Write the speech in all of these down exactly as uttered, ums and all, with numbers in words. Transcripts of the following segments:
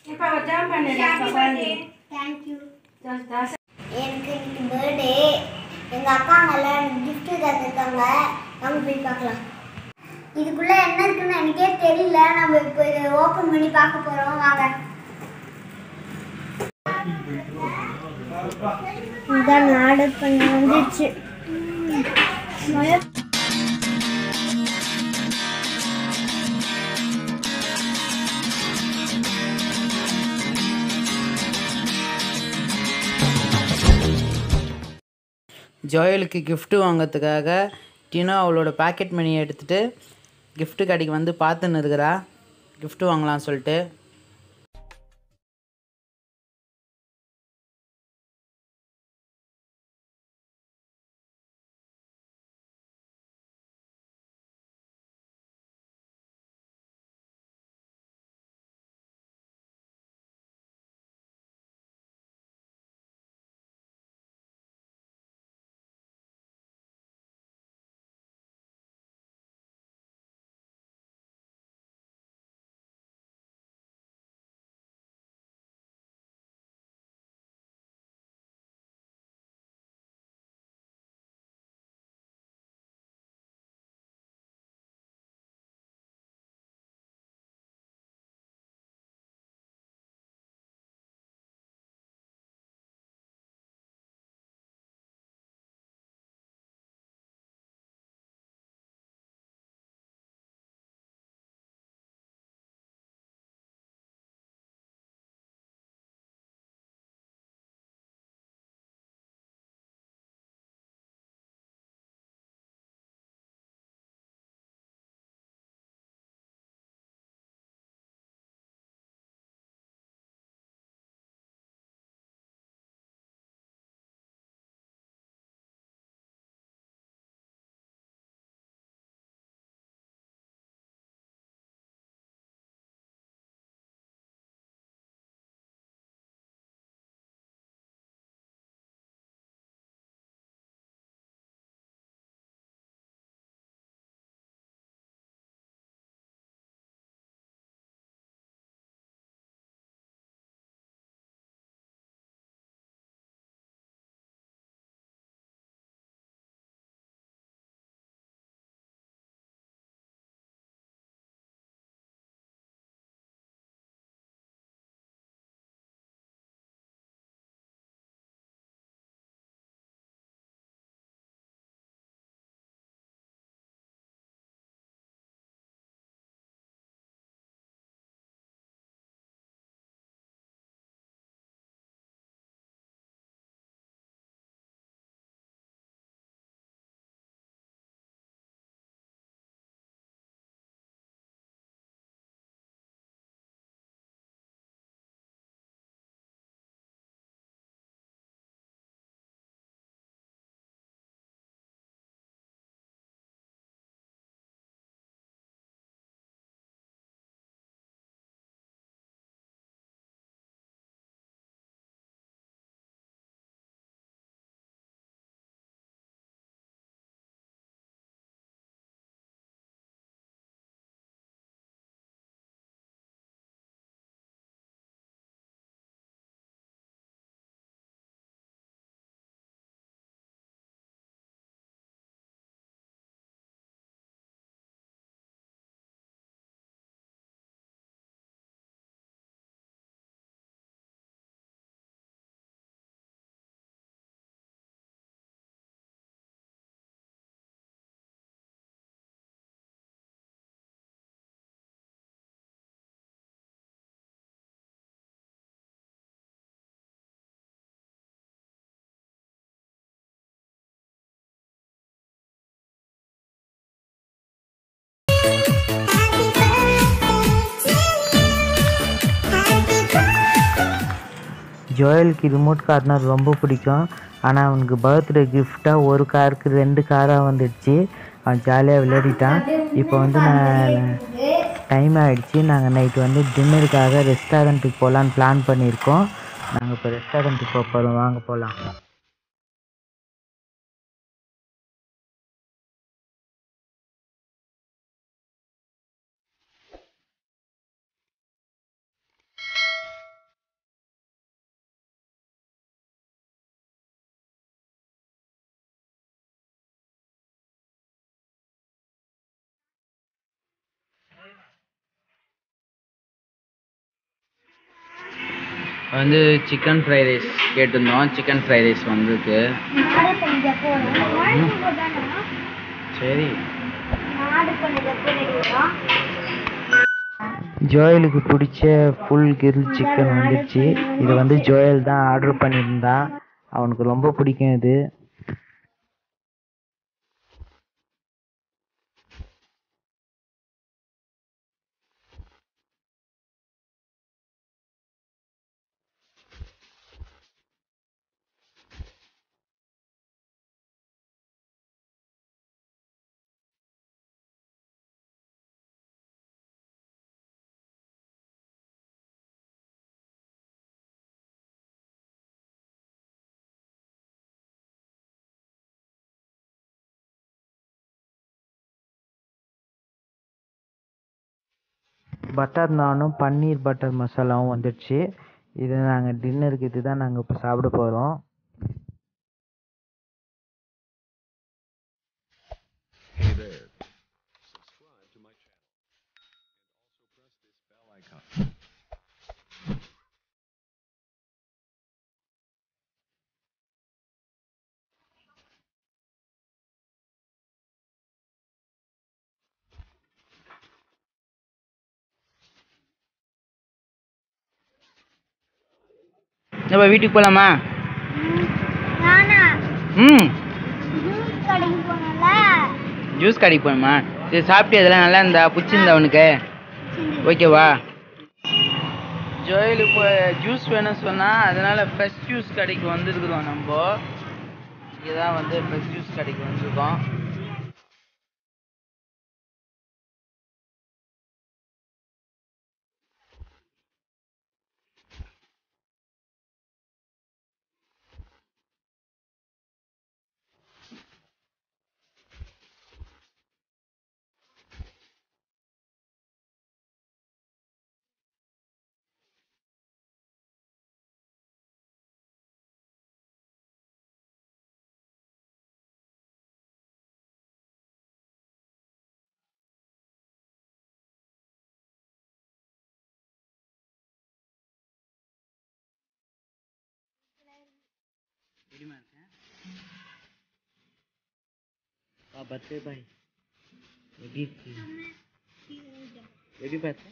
இப்போ ஜாம் பண்ணு. Thank you. எனக்கு இன்னைக்கு பர்த்டே. எங்க அக்காங்கல gift தந்திருக்காங்க. வாங்க போய் பார்க்கலாம். இதுக்குள்ள என்ன இருக்குன்னு எனக்கே தெரியல. நம்ம இப்போ இத ஓபன் பண்ணி பார்க்க போறோம். வாங்க. இதான் ஆர்டர் பண்ணி வந்துச்சு. ஜோயலுக்கு கிஃப்ட்டு வாங்கிறதுக்காக டினா அவளோட பாக்கெட் மணியை எடுத்துகிட்டு கிஃப்ட்டு கடைக்கு வந்து பார்த்துன்னு இருக்கிறா கிஃப்ட்டு வாங்கலாம் சொல்லிட்டு. ஜோயலுக்கு ரிமோட் கார்னா ரொம்ப பிடிக்கும். ஆனால் அவனுக்கு பர்த்டே கிஃப்டாக ஒரு காருக்கு ரெண்டு காராக வந்துடுச்சு. அவன் ஜாலியாக விளையாடிட்டான். இப்போ வந்து நான் டைம் ஆகிடுச்சு. நாங்கள் நைட்டு வந்து டின்னருக்காக ரெஸ்டாரண்ட்டுக்கு போகலான்னு பிளான் பண்ணியிருக்கோம். நாங்கள் இப்போ ரெஸ்டாரண்ட்டுக்கு போக போகிறோம். வாங்க போகலாம். வந்து சிக்கன் ஃப்ரைட் ரைஸ் கேட்டிருந்தோம். சிக்கன் ஃப்ரைட் ரைஸ் வந்திருக்கு. சரி ஜோயலுக்கு பிடிச்ச ஃபுல் கிரில் சிக்கன் வந்துச்சு. இது வந்து ஜோயல் தான் ஆர்டர் பண்ணியிருந்தான். அவனுக்கு ரொம்ப பிடிக்கும் இது. பட்டர் நானும் பன்னீர் பட்டர் மசாலாவும் வந்துடுச்சு. இது நாங்கள் டின்னருக்கு இது தான் நாங்கள் இப்போ சாப்பிட போகிறோம். நம்ம வீட்டுக்கு போகலாமா? ம் ஜூஸ் கடைக்கு போகணுமா? சரி சாப்பிட்டு அதெல்லாம் நல்லா இருந்தா பிடிச்சிருந்தா அவனுக்கு ஓகேவா? ஜோயலுக்கு இப்போ ஜூஸ் வேணும்னு சொன்னால் அதனால் ஃப்ரெஷ் ஜூஸ் கடைக்கு வந்துருக்குறோம். நம்ம இங்கே தான் வந்து ஃப்ரெஷ் ஜூஸ் கடைக்கு வந்துருக்கோம். பர்த்டே பாய் எப்படி இருக்கு? எப்படி பார்த்த?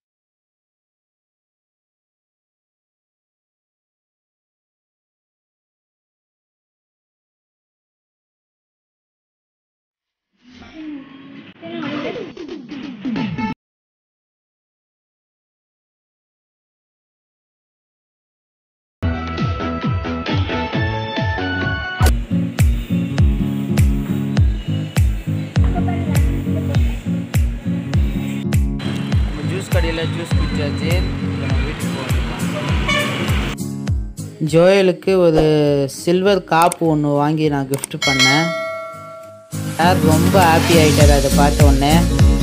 ஜூஸ் கடையில் ஜூஸ் குடிச்சாச்சு. வீட்டுக்கு போகணும். ஜோயலுக்கு ஒரு சில்வர் காப்பு ஒன்று வாங்கி நான் கிஃப்ட் பண்ணேன். சார் ரொம்ப ஹாப்பி ஆகிட்டார் அதை பார்த்த உடனே.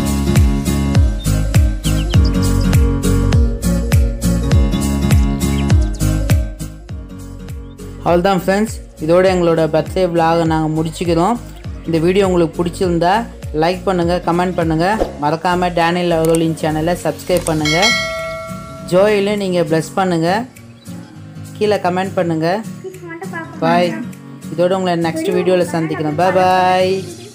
அவ்வளோதான் ஃப்ரெண்ட்ஸ், இதோட எங்களோட பர்த்டே விலாகை நாங்கள் முடிச்சுக்கிறோம். இந்த வீடியோ உங்களுக்கு பிடிச்சிருந்தா லைக் பண்ணுங்கள், கமெண்ட் பண்ணுங்கள். மறக்காமல் டேனியல் அவர்களின் சேனலை சப்ஸ்கிரைப் பண்ணுங்கள். ஜோயிலும் நீங்கள் ப்ளஸ் பண்ணுங்கள், கீழே கமெண்ட் பண்ணுங்கள். பாய். இதோட உங்களை நெக்ஸ்ட் வீடியோவில் சந்திக்கிறேன். பாய் பாய்.